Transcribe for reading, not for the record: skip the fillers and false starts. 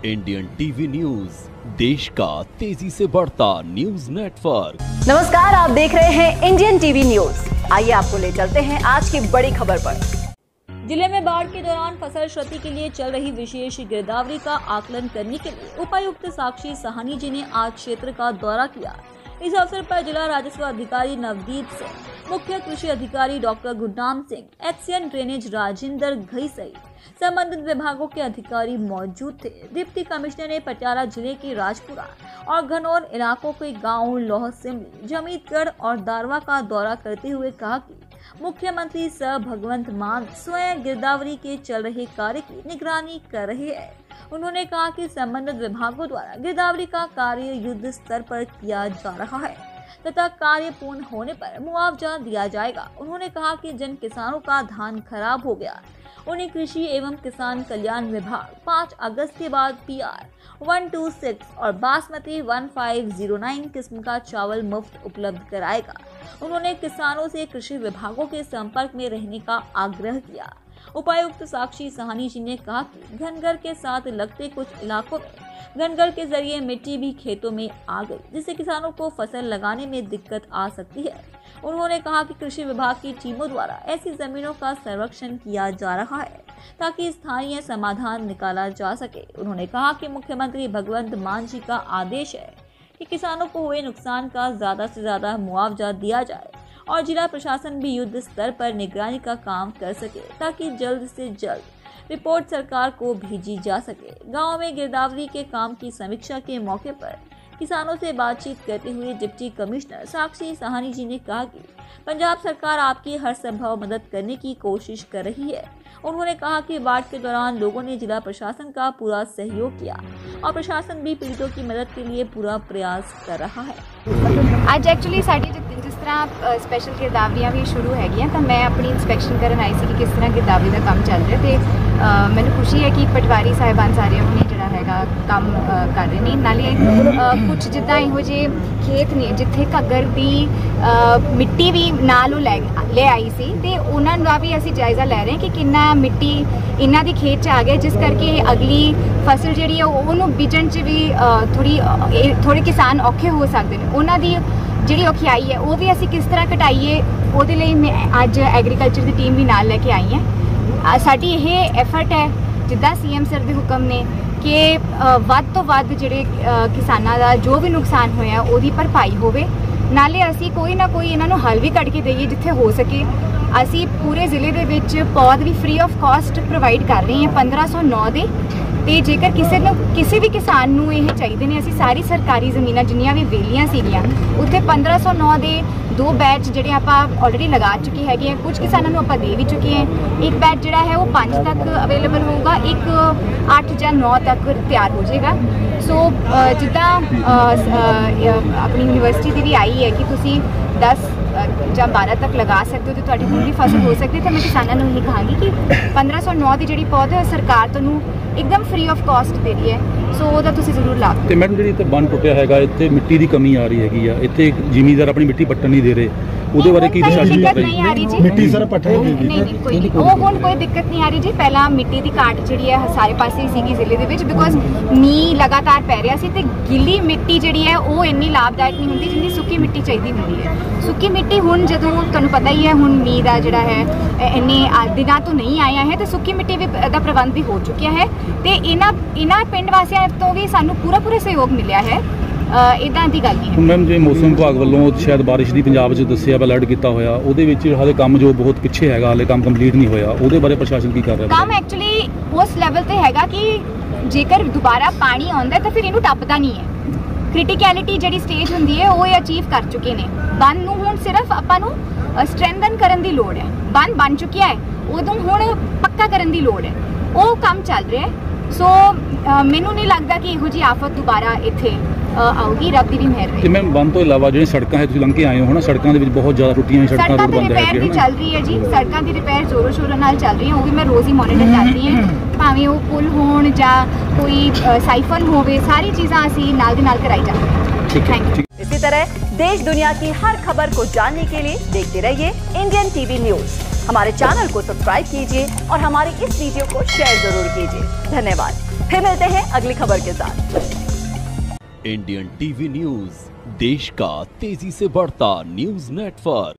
Indian TV news, देश का तेजी से बढ़ता न्यूज नेटवर्क। नमस्कार, आप देख रहे हैं इंडियन टीवी न्यूज। आइए आपको ले चलते हैं आज की बड़ी खबर पर। जिले में बाढ़ के दौरान फसल क्षति के लिए चल रही विशेष गिरदावरी का आकलन करने के लिए उपायुक्त साक्षी साहनी जी ने आज क्षेत्र का दौरा किया। इस अवसर पर जिला राजस्व अधिकारी नवदीप सिंह, मुख्य कृषि अधिकारी doctor Gurnam Singh, XEN drainage Rajendra Ghai सहित संबंधित विभागों के अधिकारी मौजूद थे। डिप्टी कमिश्नर ने पटियाला जिले के राजपुरा और घनौर इलाकों के गांव लोह सिमली, जमीतगढ़ और दारवा का दौरा करते हुए कहा कि मुख्यमंत्री सर भगवंत मान स्वयं गिरदावरी के चल रहे कार्य की निगरानी कर रहे हैं। उन्होंने कहा कि संबंधित विभागों द्वारा गिरदावरी का कार्य युद्ध स्तर पर किया जा रहा है तथा कार्य पूर्ण होने पर मुआवजा दिया जाएगा। उन्होंने कहा कि जिन किसानों का धान खराब हो गया उन्हें कृषि एवं किसान कल्याण विभाग 5 अगस्त के बाद PR 126 और बासमती 1509 किस्म का चावल मुफ्त उपलब्ध कराएगा। उन्होंने किसानों से कृषि विभागों के संपर्क में रहने का आग्रह किया। उपायुक्त साक्षी साहनी जी ने कहा कि घनघर के साथ लगते कुछ इलाकों में घनघर के जरिए मिट्टी भी खेतों में आ गई, जिससे किसानों को फसल लगाने में दिक्कत आ सकती है। उन्होंने कहा कि कृषि विभाग की टीमों द्वारा ऐसी जमीनों का सर्वेक्षण किया जा रहा है ताकि स्थानीय समाधान निकाला जा सके। उन्होंने कहा कि मुख्यमंत्री भगवंत मान जी का आदेश है कि किसानों को हुए नुकसान का ज्यादा से ज्यादा मुआवजा दिया जाए और जिला प्रशासन भी युद्ध स्तर पर निगरानी का काम कर सके ताकि जल्द से जल्द रिपोर्ट सरकार को भेजी जा सके। गांव में गिरदावरी के काम की समीक्षा के मौके पर किसानों से बातचीत करते हुए डिप्टी कमिश्नर साक्षी साहनी जी ने कहा कि पंजाब सरकार आपकी हर संभव मदद करने की कोशिश कर रही है। उन्होंने कहा कि बाढ़ के दौरान लोगों ने जिला प्रशासन का पूरा सहयोग किया और प्रशासन भी पीड़ितों की मदद के लिए पूरा प्रयास कर रहा है। आज एक्चुअली साड़ी जिस तरह स्पैशल गिरदावरियां भी शुरू हैगियां तो मैं अपनी इंस्पैक्शन करन आई सी कि किस तरह गिरदावरी का काम चल रहा है। मैंने खुशी है कि पटवारी साहिबान सारे उन्हें जिहड़ा हैगा काम कर रहे हैं। नाले कुछ जिद्दां इहो जे खेत ने जिथे घग्गर दी मिट्टी भी नाल ले आई सी ते उन्हां दा भी असीं जायज़ा लै रहे हैं कि किन्ना मिट्टी इन्हां दी खेत च आ गई, जिस करके अगली फसल जिहड़ी है उहनूं बीजण च भी थोड़े किसान औखे हो सकदे ने। उन्हां दी जिहड़ी औखियाई है वो भी असीं किस तरह घटाईए ਉਹਦੇ ਲਈ मैं अज एग्रीकल्चर की टीम भी नाल लैके आई है। साडी यह एफर्ट है जिद्दां CM सर दे हुक्म ने कि वध तो वध जिहड़े किसानां दा जो भी नुकसान होया ਉਹਦੀ भरपाई होवे, नाले असीं कोई ना कोई इन्हां नूं हल भी कढ के देईए जिथे हो सके। असीं पूरे जिले दे विच पौध भी फ्री ऑफ कॉस्ट प्रोवाइड कर रहे हैं 1509 दे ਤੇ ਜੇਕਰ ਕਿਸੇ ਵੀ ਕਿਸਾਨ ਨੂੰ ਇਹ ਚਾਹੀਦੇ ਨੇ, ਅਸੀਂ ਸਾਰੀ ਸਰਕਾਰੀ ਜ਼ਮੀਨਾਂ ਜਿੰਨੀਆਂ ਵੀ ਵੇਲੀਆਂ ਸੀਗੀਆਂ ਉੱਥੇ 1509 ਦੇ 2 बैच ਜਿਹੜੇ ਆਪਾਂ ਆਲਰੇਡੀ ਲਗਾ ਚੁੱਕੇ ਹੈਗੇ ਆ। ਕੁਝ ਕਿਸਾਨਾਂ ਨੂੰ ਆਪਾਂ ਦੇ ਵੀ ਚੁੱਕੇ ਹਾਂ। ਇੱਕ बैच ਜਿਹੜਾ ਹੈ ਉਹ 5 ਤੱਕ ਅਵੇਲੇਬਲ ਹੋਊਗਾ, ਇੱਕ 8 ਜਾਂ 9 ਤੱਕ ਤਿਆਰ ਹੋ ਜਾਏਗਾ। ਸੋ ਜਿੱਦਾਂ ਆਪਣੀ ਯੂਨੀਵਰਸਿਟੀ ਦੀ ਵੀ ਆਈ ਹੈ ਕਿ ਤੁਸੀਂ 10 ਜਾਂ 12 तक लगा सकते हो तो ਤੁਹਾਡੀ ਹੁਣ ਵੀ ਫਸਲ ਹੋ ਸਕਦੀ। ਤਾਂ ਮੈਂ ਕਿਸਾਨਾਂ ਨੂੰ ਇਹ ਕਹਾਂਗੀ ਕਿ 1509 ਦੀ ਜਿਹੜੀ ਪੌਦ ਹੈ ਸਰਕਾਰ ਤੁਹਾਨੂੰ एकदम फ्री ऑफ कॉस्ट दे रही है। सो ਉਹਦਾ ਤੁਸੀਂ ਜ਼ਰੂਰ ਲਾਭ ਤੇ ਮੈਡਮ ਜਿਹੜੀ ਇੱਥੇ ਬੰਨ ਟੁੱਟਿਆ ਹੈਗਾ, ਇੱਥੇ ਮਿੱਟੀ ਦੀ ਕਮੀ ਆ ਰਹੀ ਹੈਗੀ ਆ, ਇੱਥੇ ਜ਼ਿਮੀਂਦਾਰ ਆਪਣੀ ਮਿੱਟੀ ਪੱਟਣ ਨਹੀਂ ਦੇ ਰਹੇ, ਉਹਦੇ ਬਾਰੇ ਕੀ ਪ੍ਰਸ਼ਾਸਨ ਕਰ ਰਿਹਾ ਹੈ? ਮਿੱਟੀ ਸਰ ਪੱਟਣ ਨਹੀਂ ਕੋਈ ਉਹ ਹੁਣ ਕੋਈ ਦਿੱਕਤ ਨਹੀਂ ਆ ਰਹੀ ਜੀ। ਪਹਿਲਾਂ ਮਿੱਟੀ ਦੀ ਘਾਟ ਜਿਹੜੀ ਹੈ ਸਾਰੇ ਪਾਸੇ ਹੀ ਸੀਗੀ ਜ਼ਿਲ੍ਹੇ ਦੇ ਵਿੱਚ, ਬਿਕੋਜ਼ ਮੀਂਹ ਲਗਾਤਾਰ ਪੈ ਰਿਹਾ ਸੀ ਤੇ ਗਿੱਲੀ ਮਿੱਟੀ ਜਿਹੜੀ ਹੈ ਉਹ ਇੰਨੀ ਲਾਭਦਾਇਕ ਨਹੀਂ ਹੁੰਦੀ ਜਿੰਨੀ ਸੁੱਕੀ ਮਿੱਟੀ ਚਾਹੀਦੀ ਹੁੰਦੀ ਹੈ। ਸੁੱਕੀ ਮਿੱਟੀ ਹੁਣ ਜਦੋਂ ਤੁਹਾਨੂੰ ਪਤਾ ਹੀ ਹੈ ਹੁਣ ਮੀਂਹ ਦਾ ਜਿਹੜਾ ਹੈ ਇੰਨੇ ਦਿਨਾਂ ਤੋਂ ਨਹੀਂ ਆਇਆ ਹੈ ਤੇ ਸੁੱਕੀ ਮਿੱਟੀ ਵੀ ਦਾ ਪ੍ਰਬੰਧ ਵੀ ਹੋ ਚੁੱਕਿਆ ਹੈ ਤੇ ਇਹਨਾਂ ਪਿੰਡ ਵਾਸੀਆਂ ਤੋਂ ਵੀ ਸਾਨੂੰ ਪੂਰਾ ਸਹਿਯੋਗ ਮਿਲਿਆ ਹੈ। ਇਦਾਂ ਦੀ ਗੱਲ ਨਹੀਂ ਹੈ। ਮੈਮ ਜੇ ਮੌਸਮ ਵਿਭਾਗ ਵੱਲੋਂ ਸ਼ਾਇਦ ਬਾਰਿਸ਼ ਦੀ ਪੰਜਾਬ 'ਚ ਦੱਸਿਆ ਅਲਰਟ ਕੀਤਾ ਹੋਇਆ, ਉਹਦੇ ਵਿੱਚ ਹਾਲੇ ਕੰਮ ਜੋ ਬਹੁਤ ਪਿੱਛੇ ਹੈਗਾ, ਹਾਲੇ ਕੰਮ ਕੰਪਲੀਟ ਨਹੀਂ ਹੋਇਆ, ਉਹਦੇ ਬਾਰੇ ਪ੍ਰਸ਼ਾਸਨ ਕੀ ਕਰ ਰਿਹਾ? ਕੰਮ ਐਕਚੁਅਲੀ ਉਸ ਲੈਵਲ ਤੇ ਹੈਗਾ ਕਿ ਜੇਕਰ ਦੁਬਾਰਾ ਪਾਣੀ ਆਉਂਦਾ ਤਾਂ ਫਿਰ ਇਹਨੂੰ ਟੱਪਦਾ ਨਹੀਂ ਹੈ। ਕ੍ਰਿਟੀਕੈਲਿਟੀ ਜਿਹੜੀ ਸਟੇਜ ਹੁੰਦੀ ਹੈ ਉਹ ਇਹ ਅਚੀਵ ਕਰ ਚੁੱਕੇ ਨੇ। ਬੰਨ ਨੂੰ ਹੁਣ ਸਿਰਫ ਆਪਾਂ ਨੂੰ ਸਟਰੈਂਥਨ ਕਰਨ ਦੀ ਲੋੜ ਹੈ। ਬੰਨ ਬਣ ਚੁੱਕਿਆ ਹੈ, ਉਦੋਂ ਹੁਣ ਪੱਕਾ ਕਰਨ ਦੀ ਲੋੜ ਹੈ। ਉਹ ਕੰਮ ਚੱਲ ਰਿਹਾ ਹੈ। ਸੋ ਮੈਨੂੰ ਨਹੀਂ ਲੱਗਦਾ ਕਿ ਇਹੋ ਜਿਹੀ ਆਫਤ ਦੁਬਾਰਾ ਇੱਥੇ ਆਉਗੀ। ਰੱਬ ਦੀ ਵੀ ਮਿਹਰ ਹੈ। ਤੇ ਮੈਮ ਬੰਨ ਤੋਂ ਇਲਾਵਾ ਜਿਹੜੀਆਂ ਸੜਕਾਂ ਹੈ ਤੁਸੀਂ ਲੰਘ ਕੇ ਆਏ ਹੋ ਨਾ, ਸੜਕਾਂ ਦੇ ਵਿੱਚ ਬਹੁਤ ਜ਼ਿਆਦਾ ਟੁੱਟੀਆਂ ਹੋਈਆਂ ਸੜਕਾਂ ਰੋਡ ਬੰਦ ਰਿਪੇਅਰ ਵੀ ਚੱਲ ਰਹੀ ਹੈ ਜੀ। ਸੜਕਾਂ ਦੀ ਰਿਪੇਅਰ ਜ਼ੋਰੋ ਸ਼ੋਰਾਂ ਨਾਲ ਚੱਲ ਰਹੀ ਹੈ, ਉਹ ਵੀ ਮੈਂ ਰੋਜ਼ ਹੀ ਮੋਨੀਟਰ ਕਰਦੀ ਹਾਂ। ਭਾਵੇਂ ਉਹ ਪੁਲ ਹੋਣ ਜਾਂ ਕੋਈ ਸਾਈਫਨ ਹੋਵੇ, सारी चीज़ें ਅਸੀਂ ਨਾਲ ਦੀ ਨਾਲ कराई जाती हैं। Thank you. इसी तरह देश दुनिया की हर खबर को जानने के लिए देखते रहिए इंडियन टीवी न्यूज। हमारे चैनल को सब्सक्राइब कीजिए और हमारी इस वीडियो को शेयर जरूर कीजिए। धन्यवाद। फिर मिलते हैं अगली खबर के साथ। इंडियन टीवी न्यूज, देश का तेजी से बढ़ता न्यूज नेटवर्क।